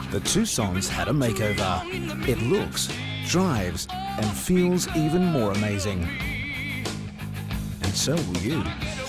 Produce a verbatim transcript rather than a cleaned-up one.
the Tucson's had a makeover. It looks, drives and feels even more amazing. And so will you.